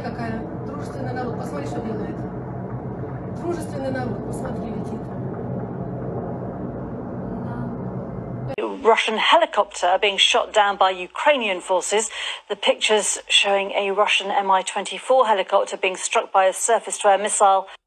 какая. Дружественный народ. Посмотри, что делает. Дружественный народ. Посмотри, летит. Russian helicopter being shot down by Ukrainian forces. The pictures showing a Russian Mi-24 helicopter being struck by a surface-to-air missile.